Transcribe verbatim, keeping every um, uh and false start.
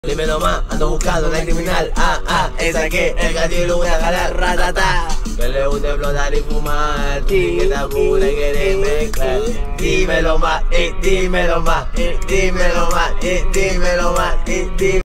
Dímelo más, ando buscando una criminal. Ah, ah, esa que el gatillo lo voy a jalar, ratata. Que le gusta explotar y fumar, que está pura y quiere mezclar. Dímelo más, eh, dímelo más, eh, dímelo más, eh, dímelo más, eh, dímelo más.